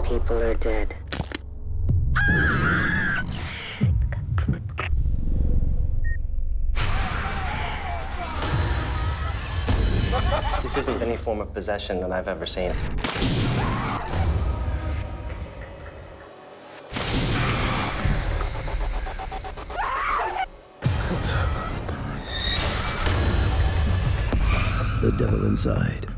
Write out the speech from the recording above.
people are dead. This isn't any form of possession that I've ever seen. The devil inside.